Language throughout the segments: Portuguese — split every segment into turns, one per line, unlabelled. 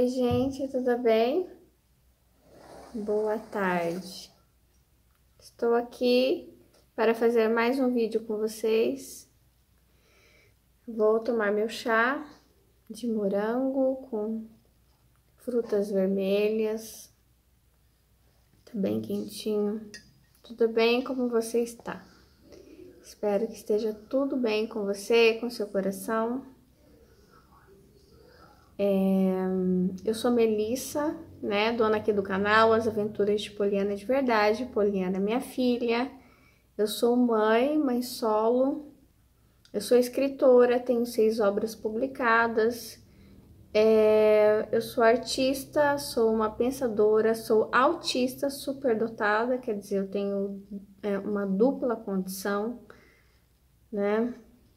Oi, gente, tudo bem? Boa tarde. Estou aqui para fazer mais um vídeo com vocês. Vou tomar meu chá de morango com frutas vermelhas. Tá bem quentinho. Tudo bem? Como você está? Espero que esteja tudo bem com você, com seu coração. Eu sou Melissa, né, dona aqui do canal As Aventuras de Poliana de Verdade. Poliana é minha filha. Eu sou mãe solo. Eu sou escritora, tenho 6 obras publicadas. Eu sou artista, sou uma pensadora, sou autista superdotada, quer dizer, eu tenho uma dupla condição, né?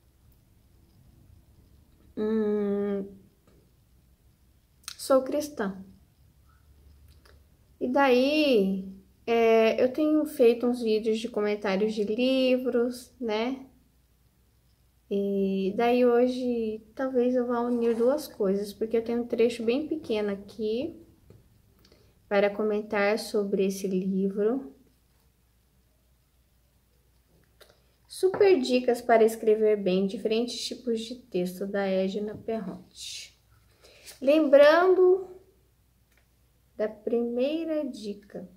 Sou cristã. E daí, eu tenho feito uns vídeos de comentários de livros, né? E daí hoje, talvez eu vá unir duas coisas, porque eu tenho um trecho bem pequeno aqui para comentar sobre esse livro. Super dicas para escrever bem diferentes tipos de texto, da Edna Perronte. Lembrando da primeira dica.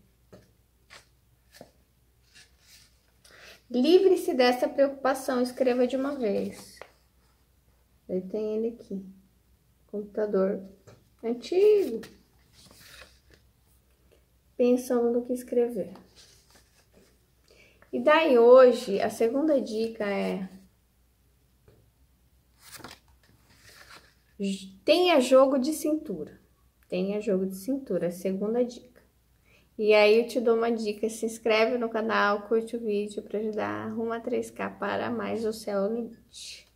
Livre-se dessa preocupação, escreva de uma vez. Aí tem ele aqui, computador antigo, pensando no que escrever. E daí hoje, a segunda dica é: tenha jogo de cintura. Tenha jogo de cintura, a segunda dica. E aí eu te dou uma dica: se inscreve no canal, curte o vídeo para ajudar rumo a 3K para mais, o céu é o limite.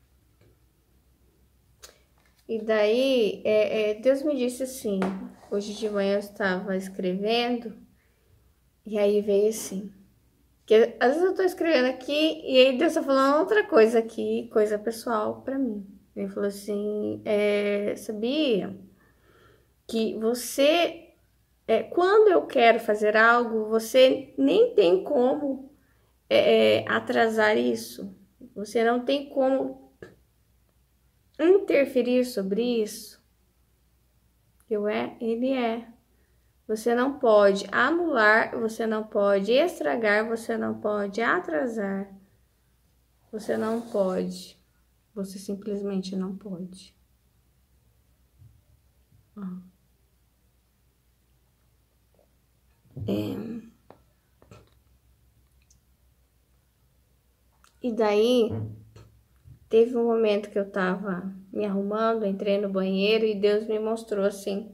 E daí, Deus me disse assim, hoje de manhã eu estava escrevendo, e aí veio assim, que às vezes eu tô escrevendo aqui, e aí Deus tá falando outra coisa aqui, coisa pessoal pra mim. Ele falou assim, sabia que você, quando eu quero fazer algo, você nem tem como atrasar isso, você não tem como interferir sobre isso. Ele é. Você não pode anular, você não pode estragar, você não pode atrasar. Você não pode. Você simplesmente não pode. E daí, teve um momento que eu tava me arrumando, entrei no banheiro e Deus me mostrou assim,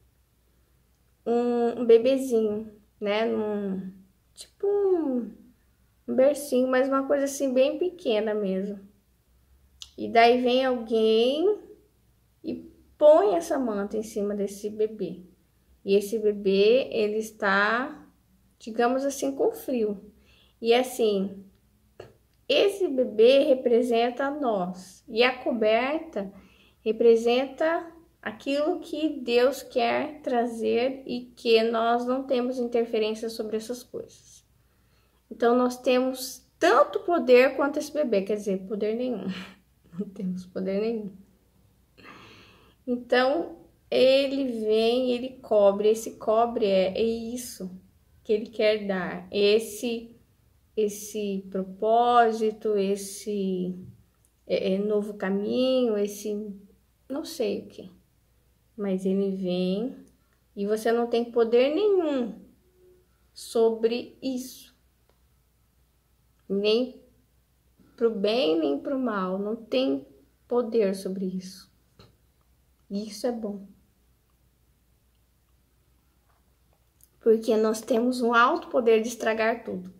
um bebezinho, né? Tipo um bercinho, mas uma coisa assim bem pequena mesmo. E daí vem alguém e põe essa manta em cima desse bebê. E esse bebê, ele está, digamos assim, com frio. E assim, esse bebê representa nós. E a coberta representa aquilo que Deus quer trazer e que nós não temos interferência sobre essas coisas. Então, nós temos tanto poder quanto esse bebê, quer dizer, poder nenhum. Não temos poder nenhum. Então, ele vem, ele cobre. Esse cobre é isso que ele quer dar. Esse propósito, esse novo caminho, esse não sei o que. Mas ele vem e você não tem poder nenhum sobre isso. Nem pro bem, nem pro mal. Não tem poder sobre isso. E isso é bom. Porque nós temos um alto poder de estragar tudo.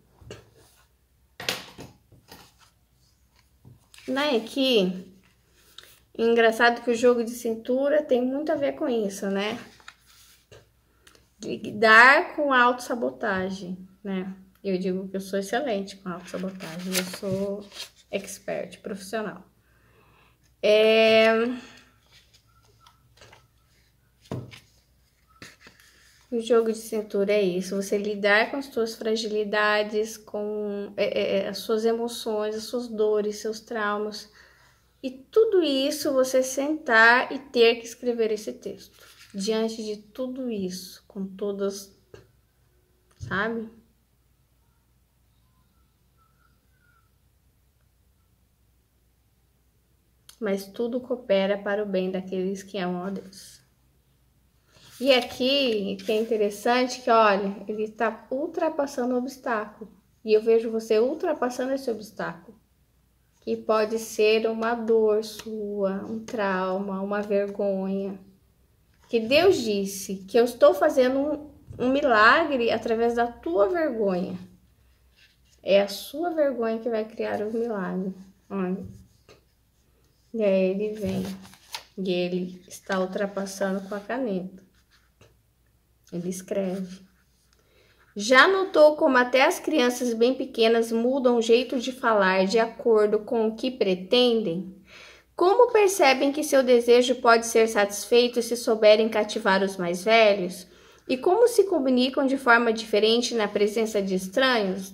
Né? Que engraçado que o jogo de cintura tem muito a ver com isso, né? Lidar com autossabotagem, né? Eu digo que eu sou excelente com autossabotagem, eu sou expert, profissional. O jogo de cintura é isso, você lidar com as suas fragilidades, com as suas emoções, as suas dores, seus traumas. E tudo isso você sentar e ter que escrever esse texto. Diante de tudo isso, com todas, sabe? Mas tudo coopera para o bem daqueles que amam a Deus. E aqui, que é interessante, que olha, ele está ultrapassando o obstáculo. E eu vejo você ultrapassando esse obstáculo. Que pode ser uma dor sua, um trauma, uma vergonha. Que Deus disse que eu estou fazendo um milagre através da tua vergonha. É a sua vergonha que vai criar o milagre. Olha. E aí ele vem. E ele está ultrapassando com a caneta. Ele escreve. Já notou como até as crianças bem pequenas mudam o jeito de falar de acordo com o que pretendem? Como percebem que seu desejo pode ser satisfeito se souberem cativar os mais velhos? E como se comunicam de forma diferente na presença de estranhos?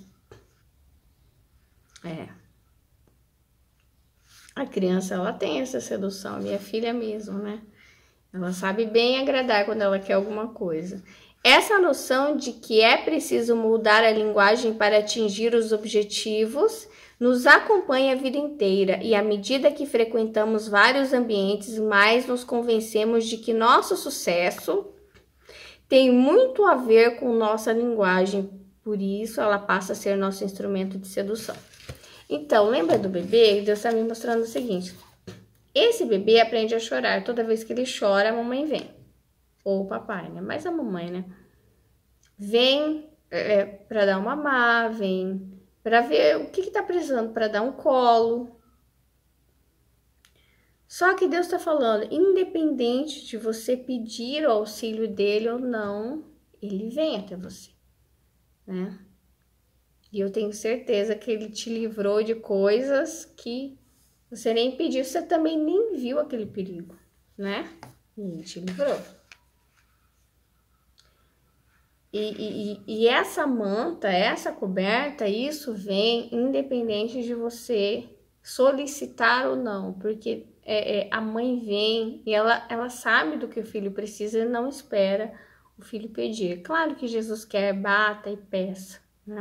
A criança, ela tem essa sedução, minha filha mesmo, né? Ela sabe bem agradar quando ela quer alguma coisa. Essa noção de que é preciso mudar a linguagem para atingir os objetivos nos acompanha a vida inteira e à medida que frequentamos vários ambientes, mais nos convencemos de que nosso sucesso tem muito a ver com nossa linguagem, por isso ela passa a ser nosso instrumento de sedução. Então, lembra do bebê? Deus está me mostrando o seguinte: esse bebê aprende a chorar. Toda vez que ele chora, a mamãe vem. Ou o papai, né? Mas a mamãe, né? Vem para dar uma mamar, vem para ver o que tá precisando, para dar um colo. Só que Deus está falando, independente de você pedir o auxílio dele ou não, ele vem até você, né? E eu tenho certeza que ele te livrou de coisas que você nem pediu, você também nem viu aquele perigo, né? E ele te livrou. E essa manta, essa coberta, isso vem independente de você solicitar ou não, porque a mãe vem e ela sabe do que o filho precisa e não espera o filho pedir. Claro que Jesus quer, bata e peça, né?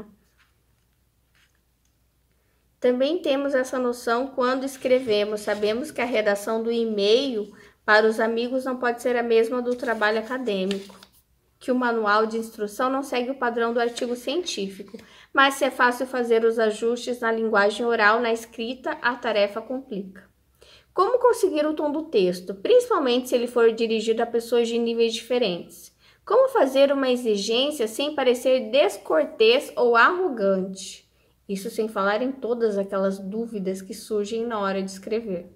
Também temos essa noção quando escrevemos. Sabemos que a redação do e-mail para os amigos não pode ser a mesma do trabalho acadêmico, que o manual de instrução não segue o padrão do artigo científico, mas se é fácil fazer os ajustes na linguagem oral, na escrita, a tarefa complica. Como conseguir o tom do texto, principalmente se ele for dirigido a pessoas de níveis diferentes? Como fazer uma exigência sem parecer descortês ou arrogante? Isso sem falar em todas aquelas dúvidas que surgem na hora de escrever.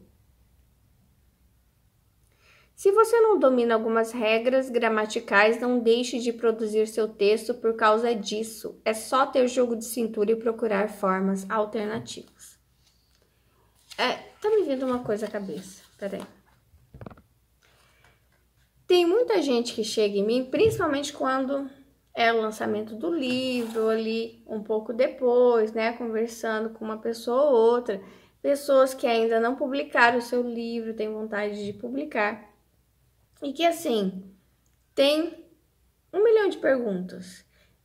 Se você não domina algumas regras gramaticais, não deixe de produzir seu texto por causa disso. É só ter jogo de cintura e procurar formas alternativas. Tá me vindo uma coisa à cabeça. Peraí. Tem muita gente que chega em mim, principalmente quando é o lançamento do livro, ali um pouco depois, né? Conversando com uma pessoa ou outra. Pessoas que ainda não publicaram o seu livro, têm vontade de publicar. E que, assim, tem 1 milhão de perguntas.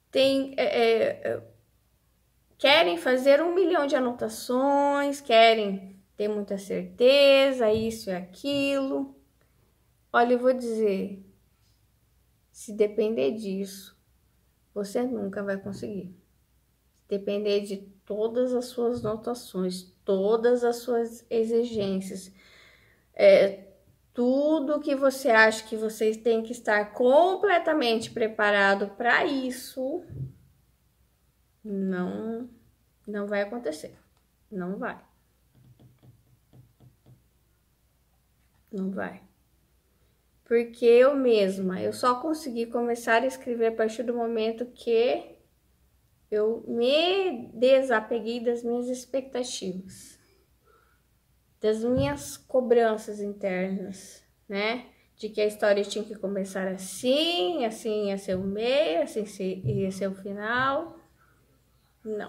Querem fazer 1 milhão de anotações, querem ter muita certeza, isso e aquilo. Olha, eu vou dizer, se depender disso, você nunca vai conseguir. Se depender de todas as suas anotações, todas as suas exigências, tudo que você acha que você tem que estar completamente preparado para isso, não vai acontecer. Não vai. Não vai. Porque eu só consegui começar a escrever a partir do momento que eu me desapeguei das minhas expectativas, das minhas cobranças internas, né? de que a história tinha que começar assim, assim ia ser o meio, assim ia ser o final. Não.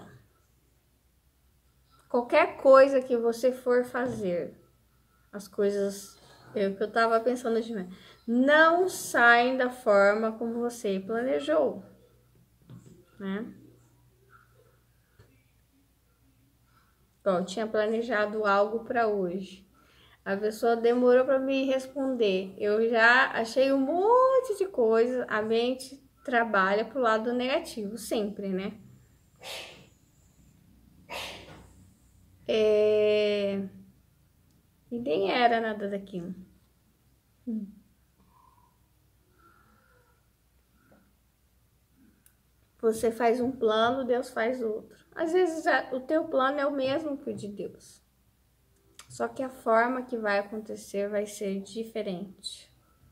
Qualquer coisa que você for fazer, as coisas, que eu tava pensando de manhã, não saem da forma como você planejou, né? Bom, eu tinha planejado algo para hoje. A pessoa demorou para me responder. Eu já achei um monte de coisa. A mente trabalha pro lado negativo, sempre, né? E nem era nada daquilo. Você faz um plano, Deus faz outro. Às vezes o teu plano é o mesmo que o de Deus. Só que a forma que vai acontecer vai ser diferente.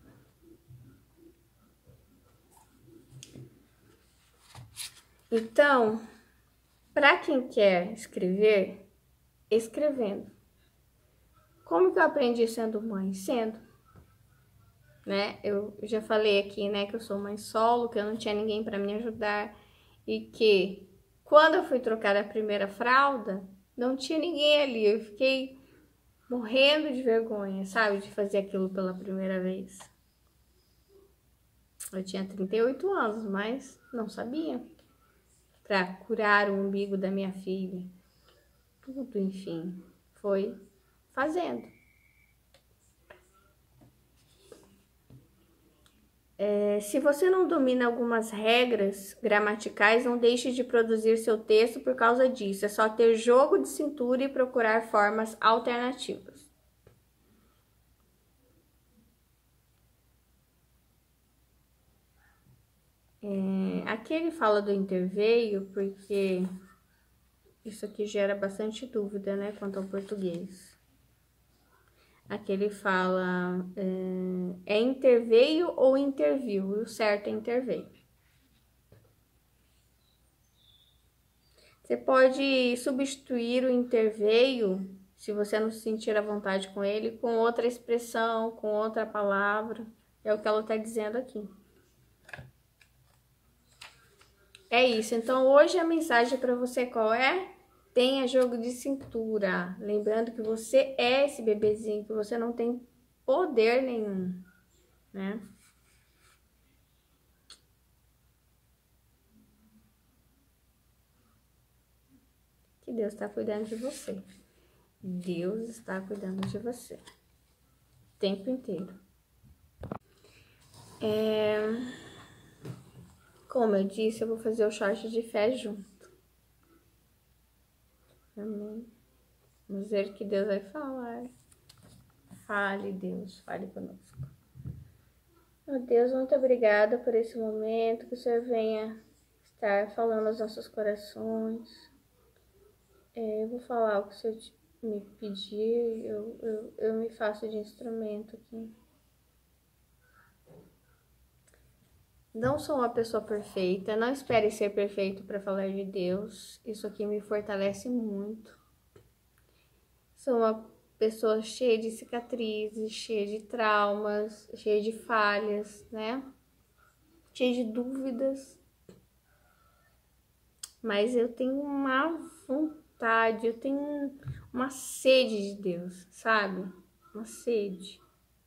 Então, para quem quer escrever, escrevendo. Como que eu aprendi sendo mãe? Sendo, né? Eu já falei aqui, né, que eu sou mãe solo, que eu não tinha ninguém para me ajudar e que quando eu fui trocar a primeira fralda, não tinha ninguém ali. Eu fiquei morrendo de vergonha, sabe, de fazer aquilo pela primeira vez. Eu tinha 38 anos, mas não sabia. Para curar o umbigo da minha filha. Tudo, enfim, foi fazendo. Se você não domina algumas regras gramaticais, não deixe de produzir seu texto por causa disso. É só ter jogo de cintura e procurar formas alternativas. Aqui ele fala do interveio porque isso aqui gera bastante dúvida, né, quanto ao português. Aqui ele fala interveio ou interviu, e o certo é interveio. Você pode substituir o interveio, se você não se sentir à vontade com ele, com outra expressão, com outra palavra. É o que ela está dizendo aqui. É isso. Então, hoje a mensagem para você qual é? Tenha jogo de cintura. Lembrando que você é esse bebezinho, que você não tem poder nenhum, né? Que Deus está cuidando de você. Deus está cuidando de você. O tempo inteiro. Como eu disse, eu vou fazer o short de fé junto. Amém. Vamos ver o que Deus vai falar. Fale, Deus, fale conosco. Oh, Deus, muito obrigada por esse momento, que o Senhor venha estar falando aos nossos corações. Eu vou falar o que o Senhor me pedir, eu me faço de instrumento aqui. Não sou uma pessoa perfeita, não espere ser perfeito para falar de Deus. Isso aqui me fortalece muito. Sou uma pessoa cheia de cicatrizes, cheia de traumas, cheia de falhas, né? Cheia de dúvidas. Mas eu tenho uma vontade, eu tenho uma sede de Deus, sabe? Uma sede.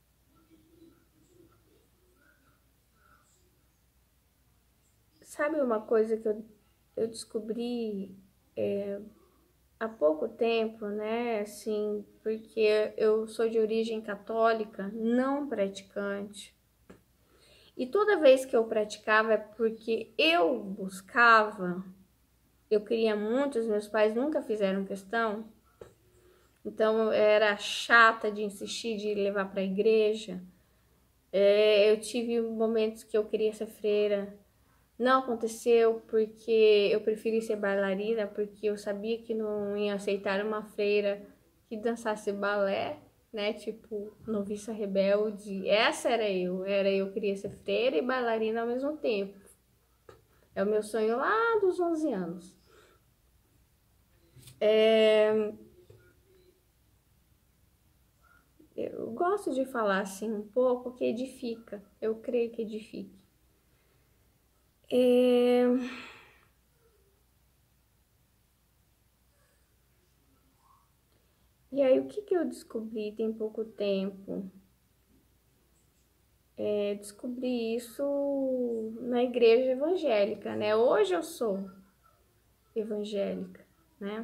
Sabe uma coisa que eu descobri há pouco tempo, né? Assim, porque eu sou de origem católica, não praticante. E toda vez que eu praticava é porque eu buscava, eu queria muito, os meus pais nunca fizeram questão. Então eu era chata de insistir de levar para a igreja. Eu tive momentos que eu queria ser freira. Não aconteceu porque eu preferi ser bailarina, porque eu sabia que não ia aceitar uma freira que dançasse balé, né? Tipo, noviça rebelde. Essa era eu queria ser freira e bailarina ao mesmo tempo. É o meu sonho lá dos 11 anos. eu gosto de falar assim um pouco que edifica, eu creio que edifique. E aí, o que eu descobri tem pouco tempo? Descobri isso na igreja evangélica, né? Hoje eu sou evangélica, né?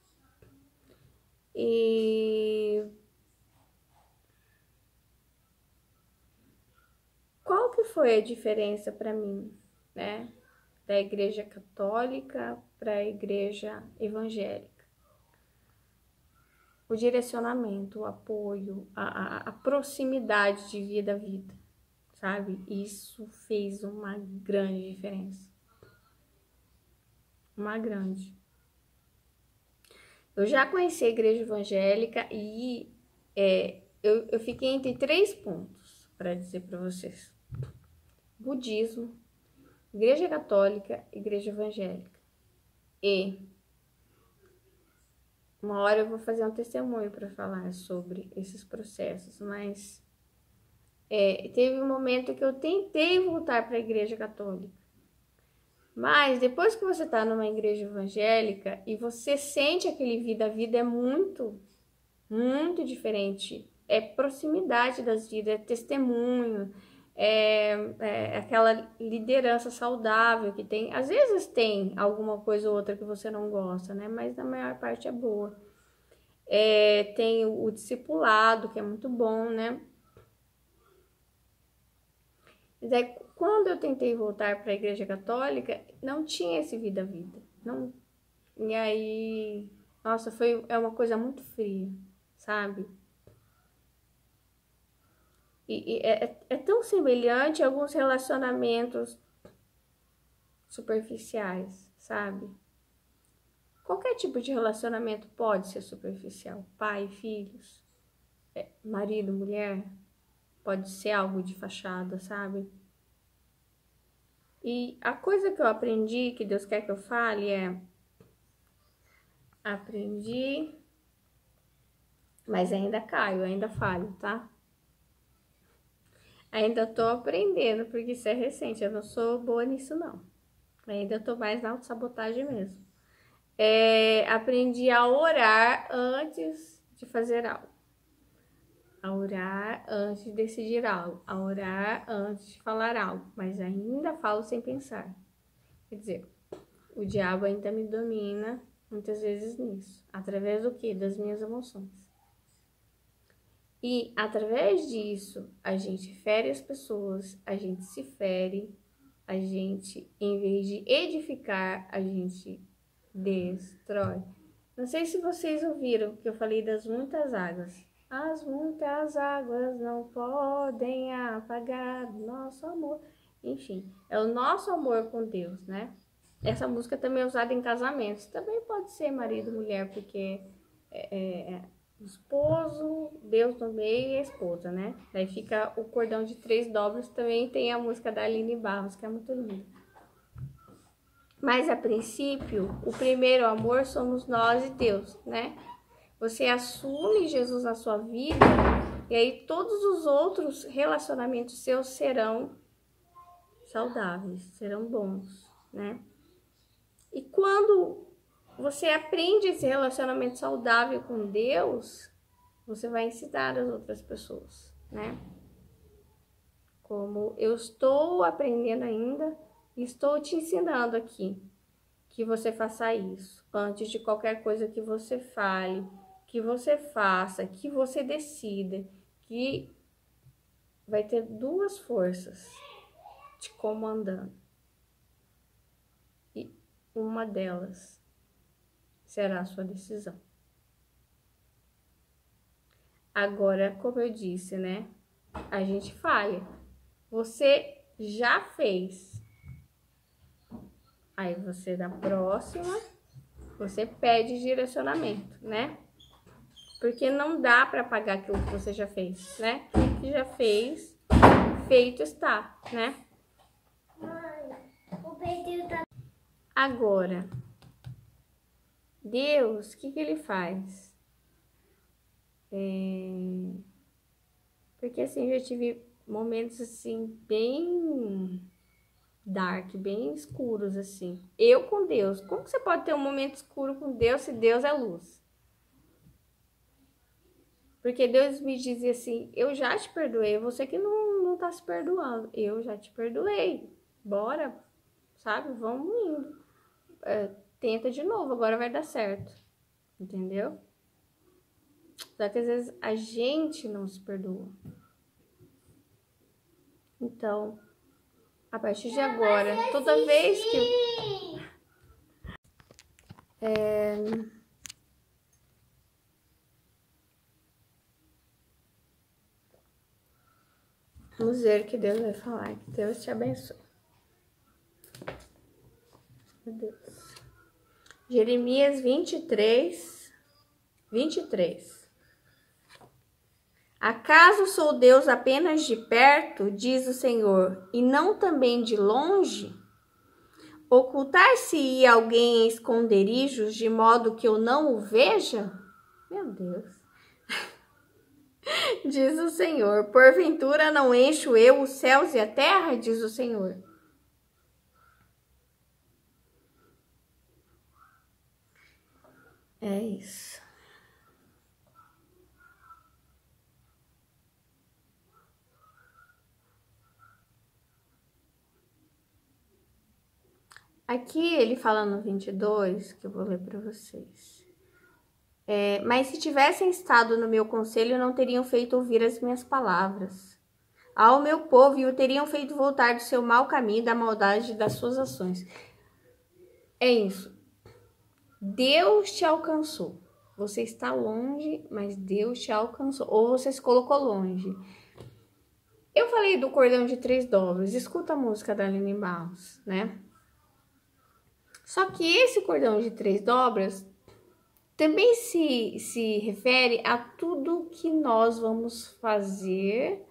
E qual que foi a diferença para mim, né? Da igreja católica para a igreja evangélica? O direcionamento, o apoio, a proximidade de vida a vida, sabe? Isso fez uma grande diferença. Uma grande. Eu já conheci a igreja evangélica e eu fiquei entre 3 pontos para dizer para vocês: budismo, igreja católica, igreja evangélica. E uma hora eu vou fazer um testemunho para falar sobre esses processos, mas teve um momento que eu tentei voltar para a igreja católica. Mas depois que você está numa igreja evangélica e você sente aquele vida, a vida é muito, muito diferente. É proximidade das vidas, é testemunho, é aquela liderança saudável que tem. Às vezes tem alguma coisa ou outra que você não gosta, né? Mas na maior parte é boa. Tem o discipulado, que é muito bom, né? E daí, quando eu tentei voltar para a igreja católica, não tinha esse vida a vida. Não. E aí, nossa, é uma coisa muito fria, sabe? E é tão semelhante a alguns relacionamentos superficiais, sabe? Qualquer tipo de relacionamento pode ser superficial. Pai, filhos, marido, mulher, pode ser algo de fachada, sabe? E a coisa que eu aprendi, que Deus quer que eu fale, aprendi, mas ainda caio, ainda falho, tá? Ainda tô aprendendo, porque isso é recente, eu não sou boa nisso, não. Ainda tô mais na autossabotagem mesmo. Aprendi a orar antes de fazer algo. A orar antes de decidir algo. A orar antes de falar algo. Mas ainda falo sem pensar. Quer dizer, o diabo ainda me domina muitas vezes nisso. Através do quê? Das minhas emoções. E através disso, a gente fere as pessoas, a gente se fere, a gente, em vez de edificar, a gente destrói. Não sei se vocês ouviram que eu falei das muitas águas. As muitas águas não podem apagar o nosso amor. Enfim, é o nosso amor com Deus, né? Essa música também é usada em casamentos. Também pode ser marido e mulher, porque esposo, Deus no meio e a esposa, né? Daí fica o cordão de 3 dobras. Também tem a música da Aline Barros, que é muito linda. Mas a princípio, o primeiro amor somos nós e Deus, né? Você assume Jesus na sua vida e aí todos os outros relacionamentos seus serão saudáveis, serão bons, né? E quando você aprende esse relacionamento saudável com Deus, você vai ensinar as outras pessoas, né? Como eu estou aprendendo ainda, estou te ensinando aqui que você faça isso antes de qualquer coisa que você fale, que você faça, que você decida, que vai ter 2 forças te comandando. E uma delas será a sua decisão. Agora, como eu disse, né? A gente falha. Você já fez. Aí você, na próxima, você pede direcionamento, né? Porque não dá para pagar aquilo que você já fez, né? O que já fez, feito está, né? Agora, Deus, o que ele faz? Porque assim, eu já tive momentos assim, bem dark, bem escuros, assim. Eu com Deus. Como que você pode ter um momento escuro com Deus se Deus é luz? Porque Deus me dizia assim, eu já te perdoei, você que não tá se perdoando. Eu já te perdoei. Bora, sabe? Vamos indo. Tenta de novo, agora vai dar certo. Entendeu? Só que às vezes a gente não se perdoa. Então, a partir de agora, toda vez que... Vamos ver o que Deus vai falar. Que Deus te abençoe. Meu Deus. Jeremias 23. Acaso sou Deus apenas de perto, diz o Senhor, e não também de longe? Ocultar-se-ia alguém em esconderijos, de modo que eu não o veja? Meu Deus. Diz o Senhor, porventura não encho eu os céus e a terra, diz o Senhor. É isso. Aqui ele fala no 22, que eu vou ler para vocês. Mas se tivessem estado no meu conselho, não teriam feito ouvir as minhas palavras ao meu povo e o teriam feito voltar do seu mau caminho, da maldade das suas ações. É isso. Deus te alcançou. Você está longe, mas Deus te alcançou. Ou você se colocou longe. Eu falei do cordão de 3 dobras. Escuta a música da Aline Barros, né? Só que esse cordão de 3 dobras também se refere a tudo que nós vamos fazer.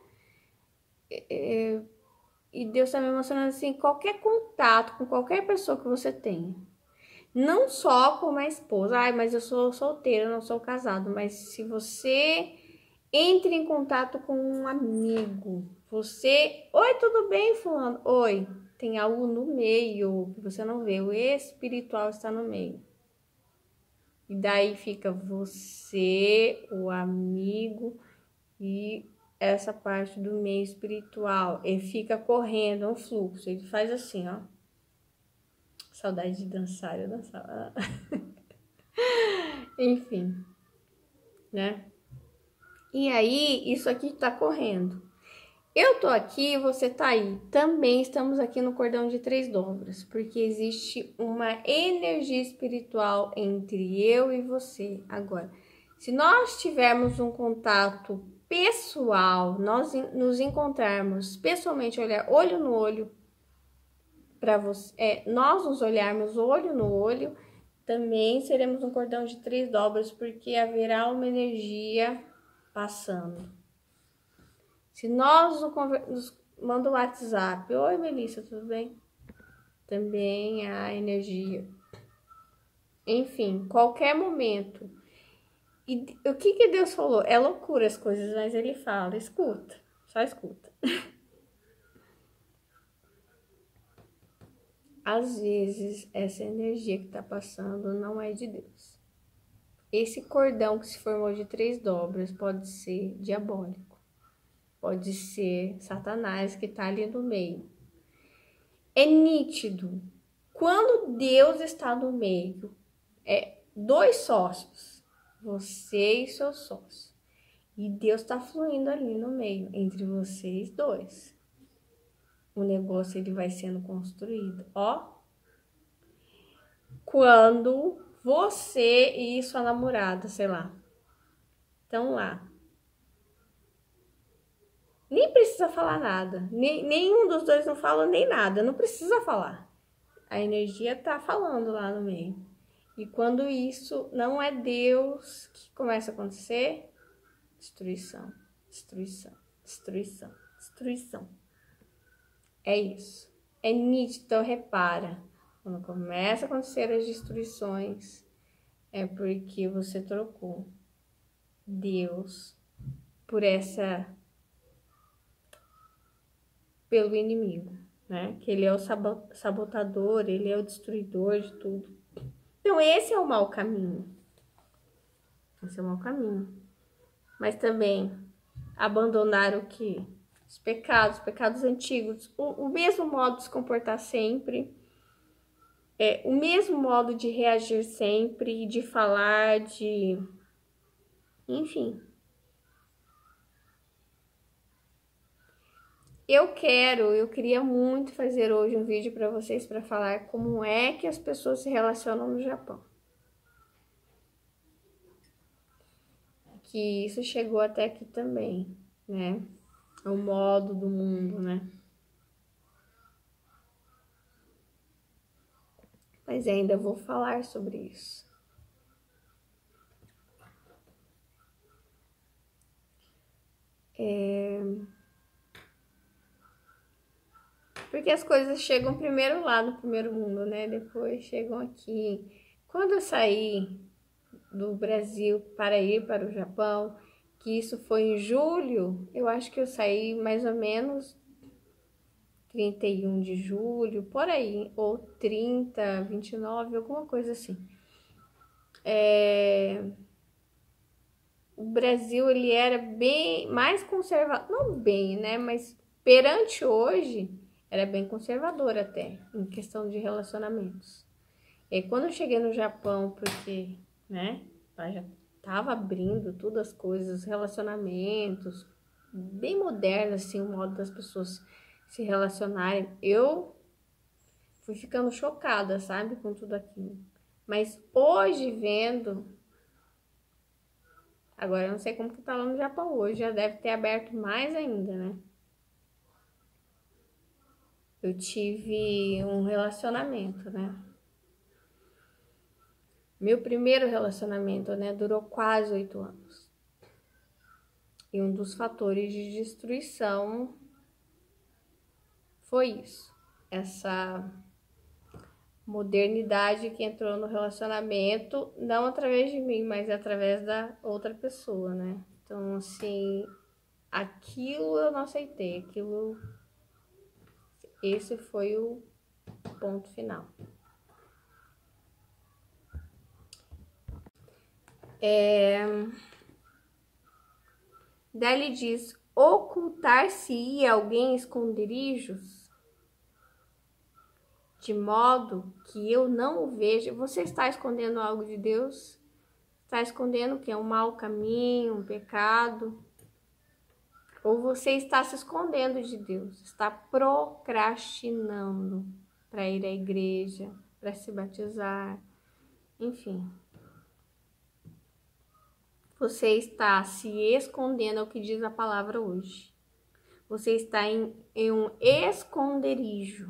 E Deus está me mostrando assim, qualquer contato com qualquer pessoa que você tenha. Não só com uma esposa. Ai, mas eu sou solteira, não sou casado. Mas se você entra em contato com um amigo, você... Oi, tudo bem, fulano? Oi, tem algo no meio que você não vê. O espiritual está no meio. E daí fica você, o amigo e essa parte do meio espiritual. Ele fica correndo, um fluxo. Ele faz assim, ó. Saudade de dançar, eu dançava. Enfim, né? E aí, isso aqui tá correndo. Eu tô aqui, você tá aí. Também estamos aqui no cordão de 3 dobras, porque existe uma energia espiritual entre eu e você. Agora, se nós tivermos um contato pessoal, nós nos encontrarmos pessoalmente, olhar olho no olho para você, nós nos olharmos olho no olho, também seremos um cordão de 3 dobras, porque haverá uma energia passando. Se nós nos manda o WhatsApp, oi Melissa, tudo bem? Também há energia. Enfim, qualquer momento. E o que Deus falou? É loucura as coisas, mas ele fala, escuta, só escuta. Às vezes, essa energia que tá passando não é de Deus. Esse cordão que se formou de 3 dobras pode ser diabólico. Pode ser Satanás que tá ali no meio. É nítido. Quando Deus está no meio, 2 sócios, você e seu sócio. E Deus está fluindo ali no meio, entre vocês dois. O negócio ele vai sendo construído. Ó, quando você e sua namorada, sei lá, estão lá. Nem precisa falar nada. Nenhum dos dois não fala nem nada. Não precisa falar. A energia tá falando lá no meio. E quando isso não é Deus, o que começa a acontecer? Destruição, destruição, destruição, destruição. É isso. É nítido, então repara. Quando começa a acontecer as destruições, é porque você trocou Deus por essa pelo inimigo, né? Que ele é o sabotador, ele é o destruidor de tudo. Então, esse é o mau caminho. Esse é o mau caminho. Mas também abandonar o que? Os pecados antigos. O mesmo modo de se comportar sempre. O mesmo modo de reagir sempre, de falar, de... Enfim. Eu queria muito fazer hoje um vídeo para vocês para falar como é que as pessoas se relacionam no Japão. Que isso chegou até aqui também, né? O modo do mundo, né? Mas ainda vou falar sobre isso. Porque as coisas chegam primeiro lá no primeiro mundo, né? Depois chegam aqui. Quando eu saí do Brasil para ir para o Japão, que isso foi em julho, eu acho que eu saí mais ou menos 31 de julho, por aí, ou 30, 29, alguma coisa assim. O Brasil, ele era bem mais conservador, não bem, né, mas perante hoje, era bem conservador até, em questão de relacionamentos. E aí, quando eu cheguei no Japão, porque, né, lá já tava abrindo todas as coisas, os relacionamentos, bem moderno, assim, o modo das pessoas se relacionarem, eu fui ficando chocada, sabe, com tudo aquilo. Mas hoje, vendo... Agora, eu não sei como que tá lá no Japão hoje, já deve ter aberto mais ainda, né? Eu tive um relacionamento, né? Meu primeiro relacionamento, né, durou quase 8 anos. E um dos fatores de destruição foi isso. Essa modernidade que entrou no relacionamento, não através de mim, mas através da outra pessoa, né? Então, assim, aquilo eu não aceitei, esse foi o ponto final. Daí ele diz, ocultar-se-ia alguém em esconderijos, de modo que eu não o veja. Você está escondendo algo de Deus? Está escondendo o que? Um mau caminho, um pecado? Ou você está se escondendo de Deus? Está procrastinando para ir à igreja, para se batizar, enfim. Você está se escondendo, é o que diz a palavra hoje. Você está em um esconderijo.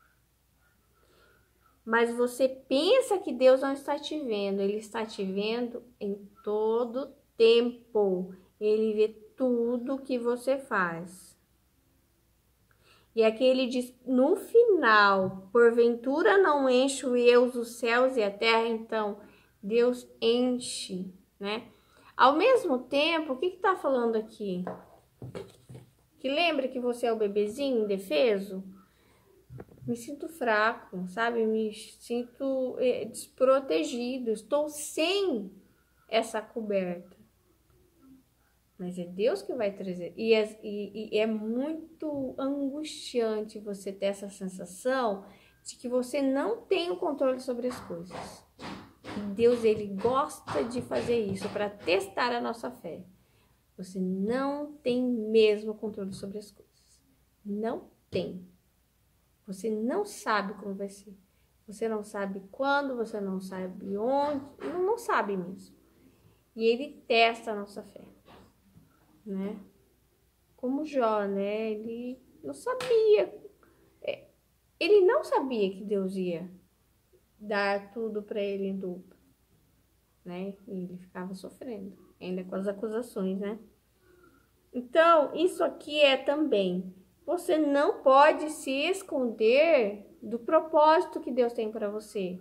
Mas você pensa que Deus não está te vendo. Ele está te vendo em todo tempo. Ele vê tudo que você faz. E aqui ele diz, no final, porventura não encho eu os céus e a terra, então Deus enche, né? Ao mesmo tempo, o que está falando aqui? Que lembra que você é o bebezinho indefeso? Me sinto fraco, sabe? Me sinto desprotegido. Estou sem essa coberta. Mas é Deus que vai trazer. E é muito angustiante você ter essa sensação de que você não tem o controle sobre as coisas. E Deus, ele gosta de fazer isso para testar a nossa fé. Você não tem mesmo controle sobre as coisas. Não tem. Você não sabe como vai ser. Você não sabe quando, você não sabe onde, não sabe mesmo. E ele testa a nossa fé, né? Como Jó, né? Ele não sabia. Ele não sabia que Deus ia dar tudo para ele em dobro, né? E ele ficava sofrendo, ainda com as acusações, né? Então, isso aqui é também. Você não pode se esconder do propósito que Deus tem para você,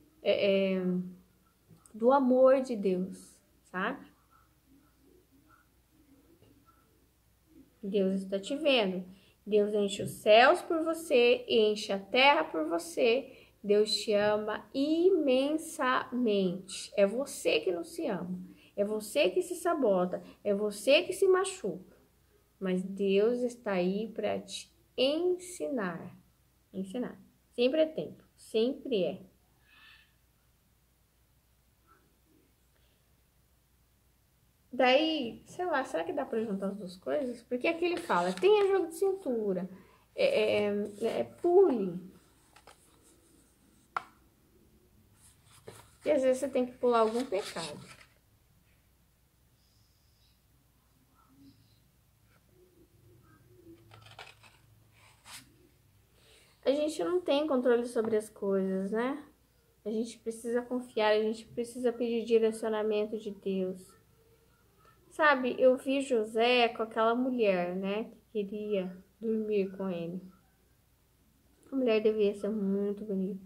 do amor de Deus, sabe? Deus está te vendo. Deus enche os céus por você, enche a terra por você. Deus te ama imensamente. É você que não se ama. É você que se sabota. É você que se machuca. Mas Deus está aí para te ensinar. Ensinar. Sempre é tempo. Sempre é. Daí, sei lá, será que dá pra juntar as duas coisas? Porque aqui ele fala, tenha jogo de cintura, pule. E às vezes você tem que pular algum pecado. A gente não tem controle sobre as coisas, né? A gente precisa confiar, a gente precisa pedir direcionamento de Deus. Sabe, eu vi José com aquela mulher, né, que queria dormir com ele. A mulher devia ser muito bonita.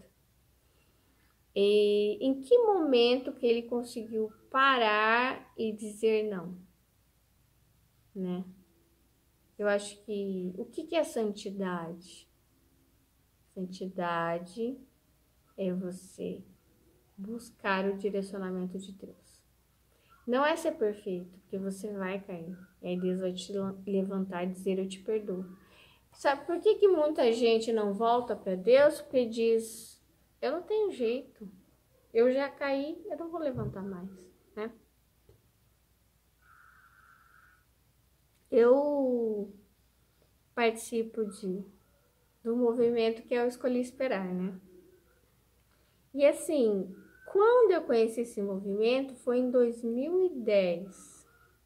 E em que momento que ele conseguiu parar e dizer não, né? Eu acho que o que é santidade? Santidade é você buscar o direcionamento de Deus. Não é ser perfeito, porque você vai cair. E aí Deus vai te levantar e dizer, eu te perdoo. Sabe por que muita gente não volta para Deus? Porque diz, eu não tenho jeito. Eu já caí, eu não vou levantar mais, né? Eu participo do movimento que eu escolhi esperar, né? E assim, quando eu conheci esse movimento foi em 2010.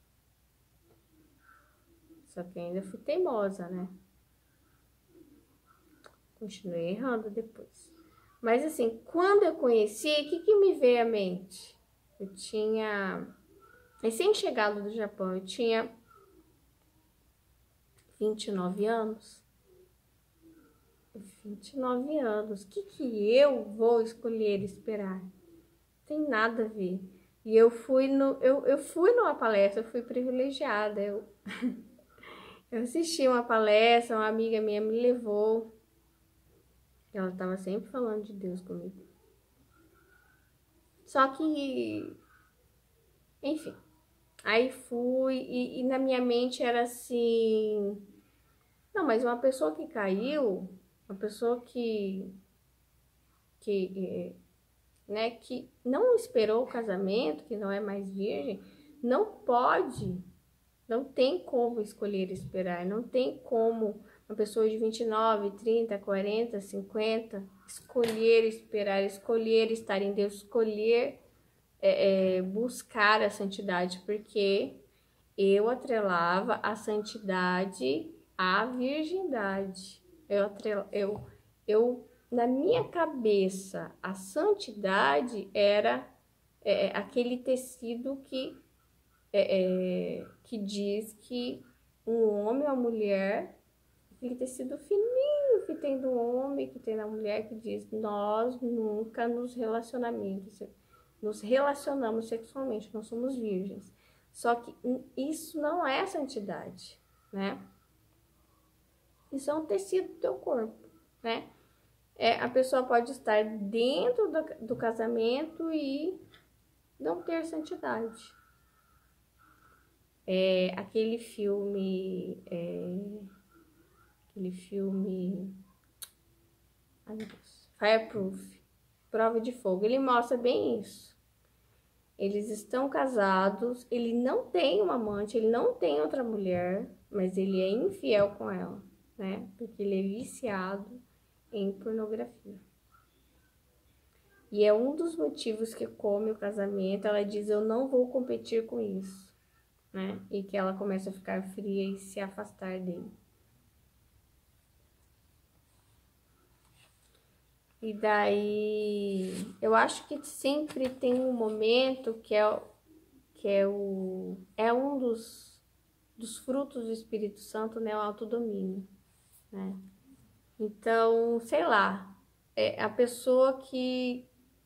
Só que ainda fui teimosa, né? Continuei errando depois. Mas assim, quando eu conheci, o que me veio à mente? Eu tinha recém-chegado do Japão, eu tinha 29 anos. 29 anos. O que eu vou escolher esperar? Tem nada a ver. E eu fui numa palestra, eu fui privilegiada. Eu assisti uma palestra, uma amiga minha me levou. Ela estava sempre falando de Deus comigo. Só que, enfim, aí fui e na minha mente era assim, não, mas uma pessoa que caiu, uma pessoa né, que não esperou o casamento, que não é mais virgem, não pode, não tem como escolher esperar, não tem como uma pessoa de 29, 30, 40, 50 escolher esperar, escolher estar em Deus, escolher buscar a santidade, porque eu atrelava a santidade à virgindade. Eu na minha cabeça, a santidade era aquele tecido que diz que um homem ou uma mulher, aquele tecido fininho que tem do homem, que tem da mulher, que diz, nós nunca nos relacionamos sexualmente, nós somos virgens. Só que isso não é santidade, né? Isso é um tecido do teu corpo, né? A pessoa pode estar dentro do casamento e não ter santidade. Aquele filme, ai meu Deus, Fireproof, Prova de Fogo, ele mostra bem isso. Eles estão casados, ele não tem uma amante, ele não tem outra mulher, mas ele é infiel com ela, né? Porque ele é viciado em pornografia. E é um dos motivos que come o casamento. Ela diz, eu não vou competir com isso, né? E que ela começa a ficar fria e se afastar dele. E daí, eu acho que sempre tem um momento que é um dos frutos do Espírito Santo, né? O autodomínio, né? Então, sei lá, a pessoa que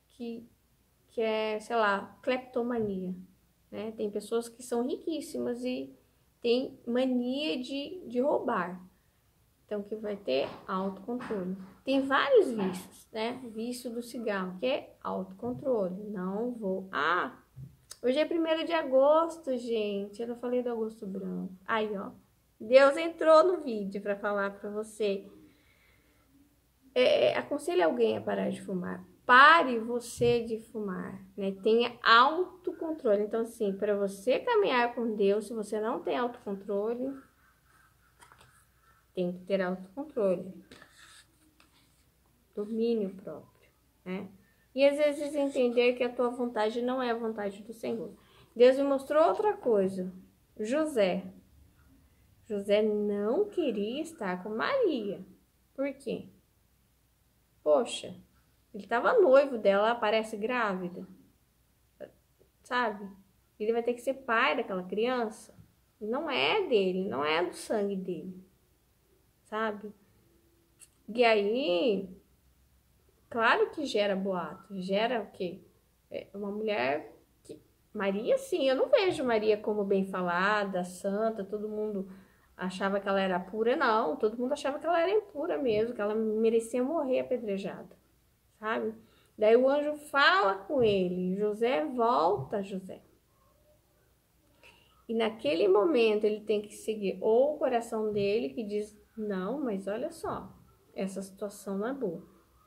é, sei lá, cleptomania, né? Tem pessoas que são riquíssimas e têm mania de roubar. Então, que vai ter autocontrole. Tem vários vícios, né? Vício do cigarro, que é autocontrole. Não vou... Hoje é 1º de agosto, gente. Eu não falei do agosto branco. Aí, ó. Deus entrou no vídeo para falar para você. Aconselhe alguém a parar de fumar. Pare você de fumar, né? Tenha autocontrole. Então, assim, para você caminhar com Deus, se você não tem autocontrole, tem que ter autocontrole. Domínio próprio, né? E às vezes entender que a tua vontade não é a vontade do Senhor. Deus me mostrou outra coisa. José não queria estar com Maria. Por quê? Poxa, ele estava noivo dela, aparece grávida. Sabe? Ele vai ter que ser pai daquela criança. Não é dele, não é do sangue dele. Sabe? E aí, claro que gera boato. Gera o quê? Uma mulher que... Maria, sim, eu não vejo Maria como bem falada, santa, todo mundo achava que ela era pura, não. Todo mundo achava que ela era impura mesmo, que ela merecia morrer apedrejada, sabe? Daí o anjo fala com ele, José, volta, José. E naquele momento ele tem que seguir ou o coração dele, que diz, não, mas olha só, essa situação não é boa.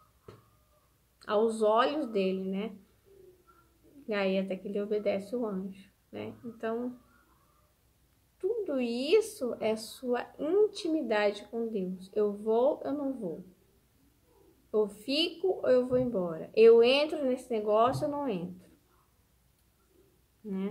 Aos olhos dele, né? E aí até que ele obedece o anjo, né? Então, tudo isso é sua intimidade com Deus. Eu vou, eu não vou. Eu fico ou eu vou embora. Eu entro nesse negócio ou não entro, né?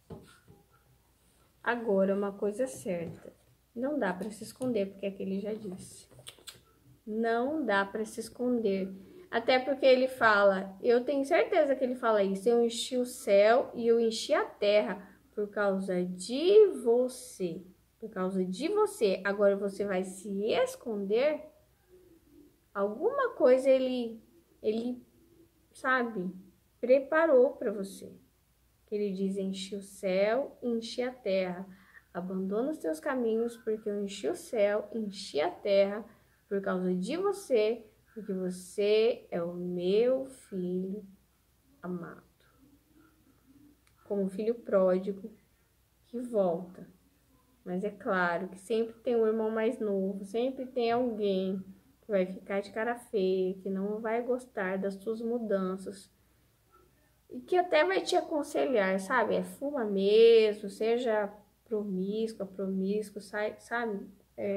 Agora, uma coisa certa. Não dá para se esconder, porque é que ele já disse. Não dá para se esconder. Até porque ele fala, eu tenho certeza que ele fala isso, eu enchi o céu e eu enchi a terra por causa de você. Por causa de você. Agora você vai se esconder? Alguma coisa ele sabe, preparou para você. Ele diz, enchi o céu e enchi a terra. Abandona os teus caminhos, porque eu enchi o céu, enchi a terra por causa de você, porque você é o meu filho amado. Como um filho pródigo que volta. Mas é claro que sempre tem um irmão mais novo, sempre tem alguém que vai ficar de cara feia, que não vai gostar das suas mudanças. E que até vai te aconselhar, sabe? Fuma mesmo, seja promíscuo, sabe?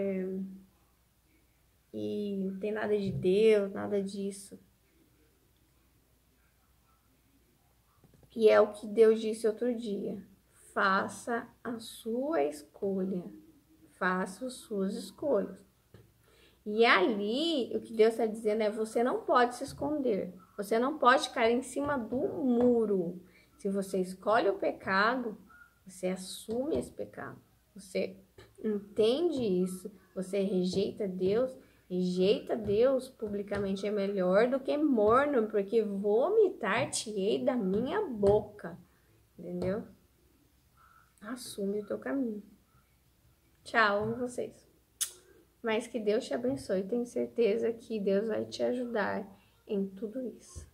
E não tem nada de Deus, nada disso. E é o que Deus disse outro dia. Faça a sua escolha. Faça as suas escolhas. E ali, o que Deus está dizendo é, você não pode se esconder. Você não pode cair em cima do muro. Se você escolhe o pecado, você assume esse pecado. Você entende isso. Você rejeita Deus publicamente é melhor do que morno, porque vomitar-te-ei da minha boca. Entendeu? Assume o teu caminho. Tchau, amo vocês. Mas que Deus te abençoe. Tenho certeza que Deus vai te ajudar em tudo isso.